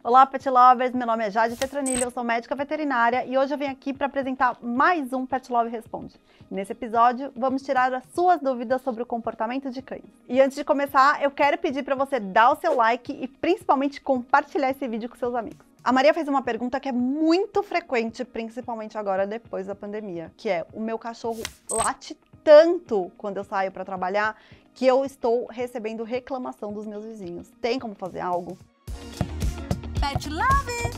Olá, Pet Lovers! Meu nome é Jade Petronilha, eu sou médica veterinária e hoje eu venho aqui para apresentar mais um Pet Love Responde. Nesse episódio, vamos tirar as suas dúvidas sobre o comportamento de cães. E antes de começar, eu quero pedir para você dar o seu like e principalmente compartilhar esse vídeo com seus amigos. A Maria fez uma pergunta que é muito frequente, principalmente agora depois da pandemia, que é: o meu cachorro late tanto quando eu saio para trabalhar que eu estou recebendo reclamação dos meus vizinhos. Tem como fazer algo? Pet Love!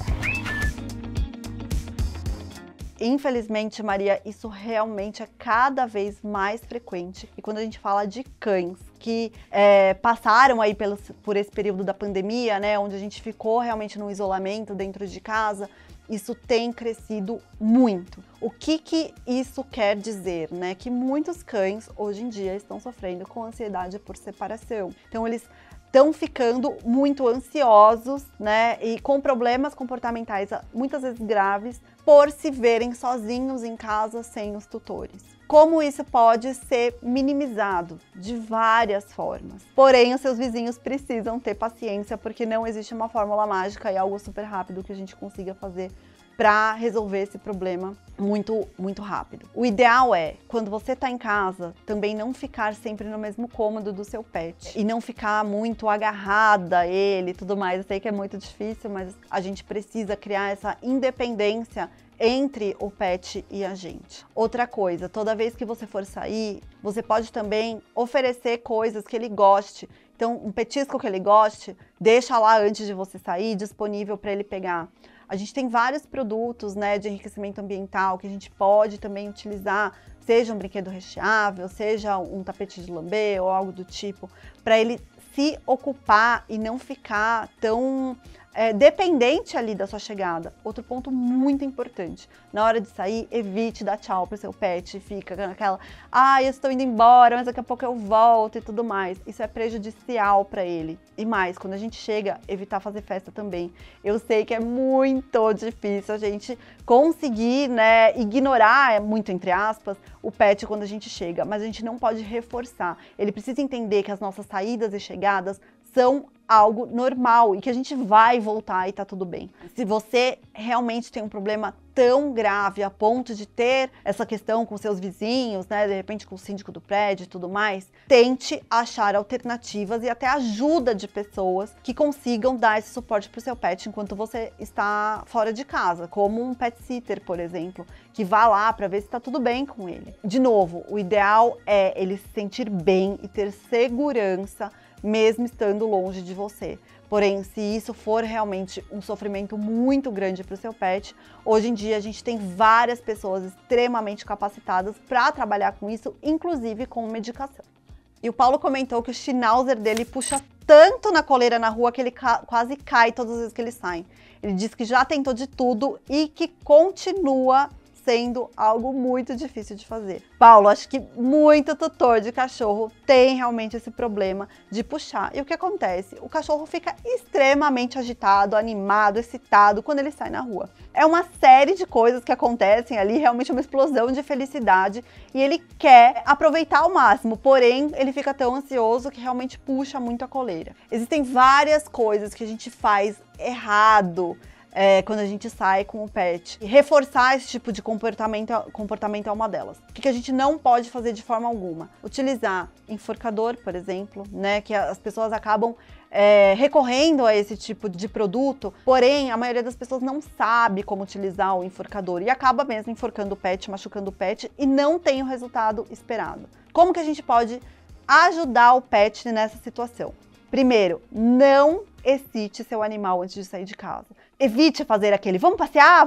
Infelizmente, Maria, isso realmente é cada vez mais frequente. E quando a gente fala de cães que passaram aí por esse período da pandemia, né, onde a gente ficou realmente no isolamento dentro de casa, isso tem crescido muito. O que isso quer dizer, né? Que muitos cães hoje em dia estão sofrendo com ansiedade por separação. Então eles estão ficando muito ansiosos, né, e com problemas comportamentais muitas vezes graves por se verem sozinhos em casa sem os tutores. Como isso pode ser minimizado? De várias formas. Porém, os seus vizinhos precisam ter paciência, porque não existe uma fórmula mágica e algo super rápido que a gente consiga fazer para resolver esse problema muito rápido. O ideal é, quando você está em casa, também não ficar sempre no mesmo cômodo do seu pet e não ficar muito agarrada a ele e tudo mais. Eu sei que é muito difícil, mas a gente precisa criar essa independência entre o pet e a gente. Outra coisa, toda vez que você for sair, você pode também oferecer coisas que ele goste. Então, um petisco que ele goste, deixa lá antes de você sair, disponível para ele pegar. A gente tem vários produtos, né, de enriquecimento ambiental que a gente pode também utilizar, seja um brinquedo recheável, seja um tapete de lamber ou algo do tipo, para ele se ocupar e não ficar tão dependente ali da sua chegada. Outro ponto muito importante: na hora de sair, evite dar tchau pro seu pet, fica naquela, eu estou indo embora, mas daqui a pouco eu volto e tudo mais. Isso é prejudicial para ele. E mais, quando a gente chega, evitar fazer festa também. Eu sei que é muito difícil a gente conseguir, né, ignorar, muito entre aspas, o pet quando a gente chega, mas a gente não pode reforçar. Ele precisa entender que as nossas saídas e chegadas são algo normal e que a gente vai voltar e tá tudo bem. Se você realmente tem um problema tão grave a ponto de ter essa questão com seus vizinhos, né, de repente com o síndico do prédio e tudo mais, tente achar alternativas e até ajuda de pessoas que consigam dar esse suporte pro seu pet enquanto você está fora de casa, como um pet sitter, por exemplo, que vá lá para ver se tá tudo bem com ele. De novo, o ideal é ele se sentir bem e ter segurança mesmo estando longe de você. Porém, se isso for realmente um sofrimento muito grande para o seu pet, hoje em dia a gente tem várias pessoas extremamente capacitadas para trabalhar com isso, inclusive com medicação. E o Paulo comentou que o Schnauzer dele puxa tanto na coleira na rua que ele quase cai todas as vezes que ele sai. Ele diz que já tentou de tudo e que continua sendo algo muito difícil de fazer. Paulo, acho que muito tutor de cachorro tem realmente esse problema de puxar. E o que acontece? O cachorro fica extremamente agitado, animado, excitado quando ele sai na rua. É uma série de coisas que acontecem ali, realmente uma explosão de felicidade, e ele quer aproveitar ao máximo, porém ele fica tão ansioso que realmente puxa muito a coleira. Existem várias coisas que a gente faz errado quando a gente sai com o pet. E reforçar esse tipo de comportamento é uma delas. O que a gente não pode fazer de forma alguma? Utilizar enforcador, por exemplo, né? Que as pessoas acabam recorrendo a esse tipo de produto, porém a maioria das pessoas não sabe como utilizar o enforcador e acaba mesmo enforcando o pet, machucando o pet e não tem o resultado esperado. Como que a gente pode ajudar o pet nessa situação? Primeiro, não excite seu animal antes de sair de casa. Evite fazer aquele vamos passear,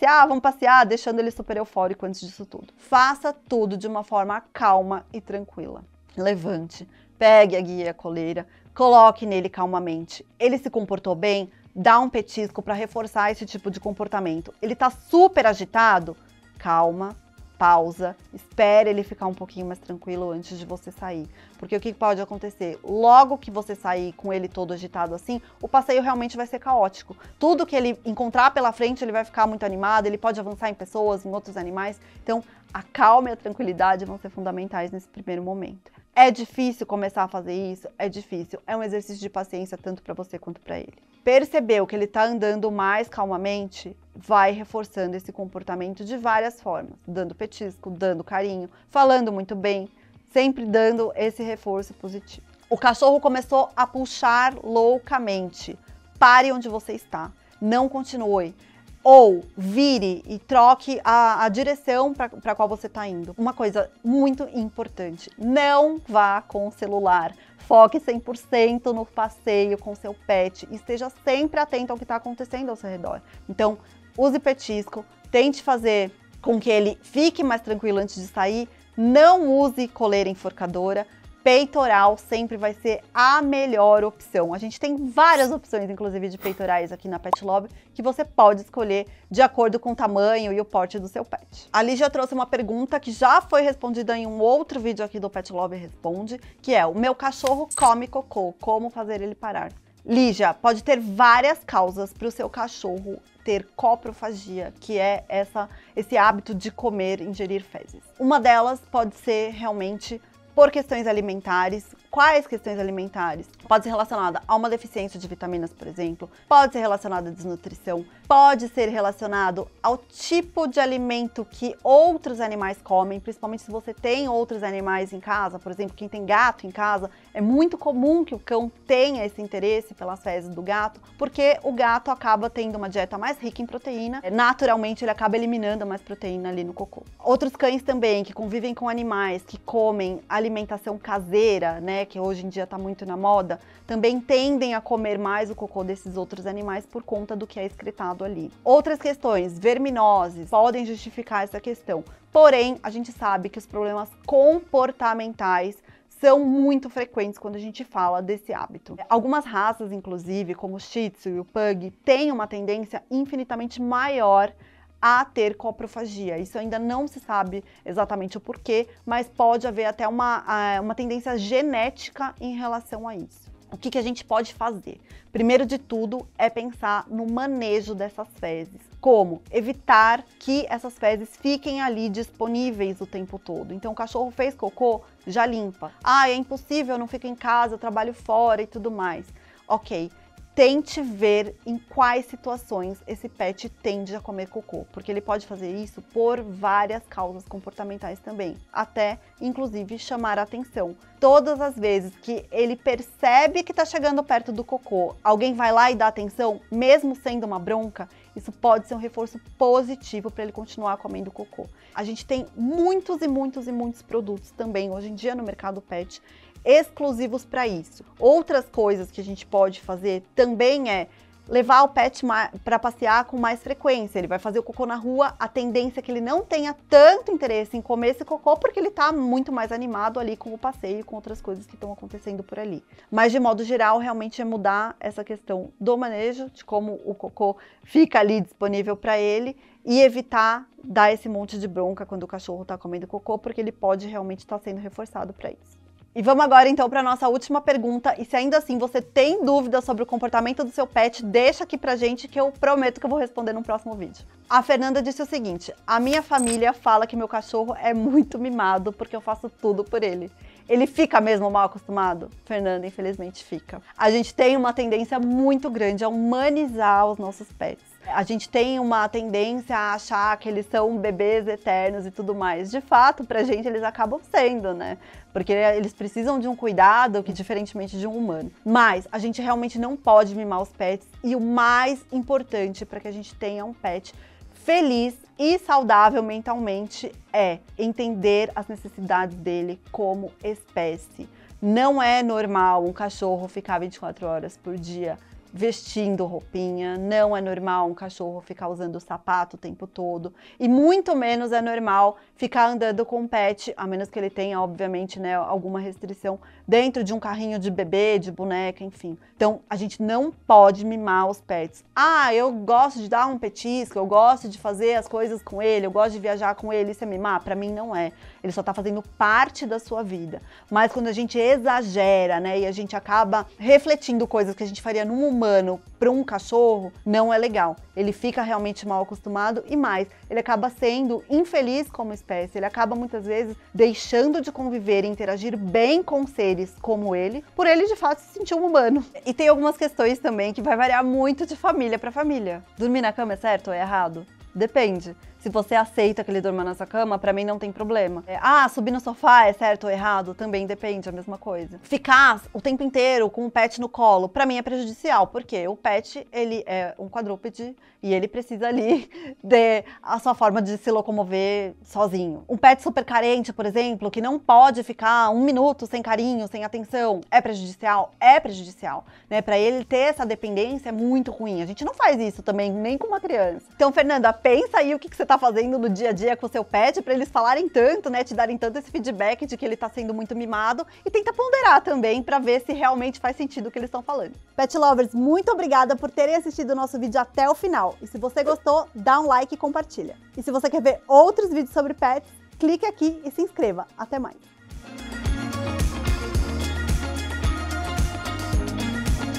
deixando ele super eufórico antes disso tudo. Faça tudo de uma forma calma e tranquila. Levante, pegue a guia e a coleira, coloque nele calmamente. Ele se comportou bem? Dá um petisco para reforçar esse tipo de comportamento. Ele tá super agitado? Calma. Pausa, espere ele ficar um pouquinho mais tranquilo antes de você sair. Porque o que pode acontecer? Logo que você sair com ele todo agitado assim, o passeio realmente vai ser caótico. Tudo que ele encontrar pela frente, ele vai ficar muito animado, ele pode avançar em pessoas, em outros animais. Então, a calma e a tranquilidade vão ser fundamentais nesse primeiro momento. É difícil começar a fazer isso? É difícil. É um exercício de paciência tanto para você quanto para ele. percebeu que ele está andando mais calmamente, vai reforçando esse comportamento de várias formas, dando petisco, dando carinho, falando muito bem, sempre dando esse reforço positivo. O cachorro começou a puxar loucamente. Pare onde você está, não continue. Ou vire e troque a direção para a qual você está indo. Uma coisa muito importante, não vá com o celular. Foque 100% no passeio com seu pet e esteja sempre atento ao que está acontecendo ao seu redor. Então, use petisco, tente fazer com que ele fique mais tranquilo antes de sair, não use coleira enforcadora. Peitoral sempre vai ser a melhor opção. A gente tem várias opções, inclusive, de peitorais aqui na Pet Love, que você pode escolher de acordo com o tamanho e o porte do seu pet. A Lígia trouxe uma pergunta que já foi respondida em um outro vídeo aqui do Pet Love Responde, que é: o meu cachorro come cocô, como fazer ele parar? Lígia, pode ter várias causas para o seu cachorro ter coprofagia, que é esse hábito de comer, ingerir fezes. Uma delas pode ser realmente por questões alimentares. Quais questões alimentares? Pode ser relacionada a uma deficiência de vitaminas, por exemplo, pode ser relacionada à desnutrição, pode ser relacionado ao tipo de alimento que outros animais comem, principalmente se você tem outros animais em casa, por exemplo, quem tem gato em casa, é muito comum que o cão tenha esse interesse pelas fezes do gato, porque o gato acaba tendo uma dieta mais rica em proteína, naturalmente ele acaba eliminando mais proteína ali no cocô. Outros cães também que convivem com animais que comem alimentação caseira, né, que hoje em dia está muito na moda, também tendem a comer mais o cocô desses outros animais por conta do que é excretado ali. Outras questões, verminoses, podem justificar essa questão. Porém, a gente sabe que os problemas comportamentais são muito frequentes quando a gente fala desse hábito. Algumas raças, inclusive, como o Shih Tzu e o Pug, têm uma tendência infinitamente maior a ter coprofagia. Isso ainda não se sabe exatamente o porquê, mas pode haver até uma tendência genética em relação a isso. O que a gente pode fazer? Primeiro de tudo é pensar no manejo dessas fezes. Como? Evitar que essas fezes fiquem ali disponíveis o tempo todo. Então o cachorro fez cocô, já limpa. Ah, é impossível, eu não fico em casa, eu trabalho fora e tudo mais. Ok. Tente ver em quais situações esse pet tende a comer cocô, porque ele pode fazer isso por várias causas comportamentais também, até inclusive chamar a atenção. Todas as vezes que ele percebe que está chegando perto do cocô, alguém vai lá e dá atenção, mesmo sendo uma bronca, isso pode ser um reforço positivo para ele continuar comendo cocô. A gente tem muitos e muitos produtos também hoje em dia no mercado pet exclusivos para isso. Outras coisas que a gente pode fazer também é levar o pet para passear com mais frequência. Ele vai fazer o cocô na rua, a tendência é que ele não tenha tanto interesse em comer esse cocô porque ele está muito mais animado ali com o passeio e com outras coisas que estão acontecendo por ali. Mas de modo geral, realmente é mudar essa questão do manejo, de como o cocô fica ali disponível para ele e evitar dar esse monte de bronca quando o cachorro está comendo cocô, porque ele pode realmente estar sendo reforçado para isso. E vamos agora então para a nossa última pergunta, e se ainda assim você tem dúvidas sobre o comportamento do seu pet, deixa aqui pra gente que eu prometo que eu vou responder no próximo vídeo. A Fernanda disse o seguinte: a minha família fala que meu cachorro é muito mimado porque eu faço tudo por ele. Ele fica mesmo mal acostumado? Fernanda, infelizmente fica. A gente tem uma tendência muito grande a humanizar os nossos pets. A gente tem uma tendência a achar que eles são bebês eternos e tudo mais. De fato, pra gente eles acabam sendo, né? Porque eles precisam de um cuidado que diferentemente de um humano. Mas a gente realmente não pode mimar os pets. E o mais importante para que a gente tenha um pet feliz e saudável mentalmente é entender as necessidades dele como espécie. Não é normal um cachorro ficar 24 horas por dia vestindo roupinha, não é normal um cachorro ficar usando sapato o tempo todo, e muito menos é normal ficar andando com um pet, a menos que ele tenha, obviamente, né, alguma restrição, dentro de um carrinho de bebê, de boneca, enfim. Então, a gente não pode mimar os pets. Ah, eu gosto de dar um petisco, eu gosto de fazer as coisas com ele, eu gosto de viajar com ele, isso é mimar? Pra mim não é. Ele só tá fazendo parte da sua vida. Mas quando a gente exagera, né, e a gente acaba refletindo coisas que a gente faria num humano, humano para um cachorro não é legal. Ele fica realmente mal acostumado e mais, ele acaba sendo infeliz como espécie. Ele acaba muitas vezes deixando de conviver e interagir bem com seres como ele, por ele de fato se sentir um humano. E tem algumas questões também que vai variar muito de família para família. Dormir na cama é certo ou é errado? Depende. Se você aceita que ele durma na sua cama, pra mim não tem problema. Subir no sofá é certo ou errado? Também depende, é a mesma coisa. Ficar o tempo inteiro com o pet no colo, pra mim é prejudicial, porque o pet, ele é um quadrúpede e ele precisa ali de a sua forma de se locomover sozinho. Um pet super carente, por exemplo, que não pode ficar 1 minuto sem carinho, sem atenção, é prejudicial? É prejudicial, né? Pra ele ter essa dependência é muito ruim. A gente não faz isso também, nem com uma criança. Então, Fernanda, pensa aí o que você tá fazendo no dia a dia com o seu pet para eles falarem tanto, né, te darem tanto esse feedback de que ele tá sendo muito mimado, e tenta ponderar também para ver se realmente faz sentido o que eles estão falando. Pet Lovers, muito obrigada por terem assistido o nosso vídeo até o final. E se você gostou, dá um like e compartilha. E se você quer ver outros vídeos sobre pets, clique aqui e se inscreva. Até mais!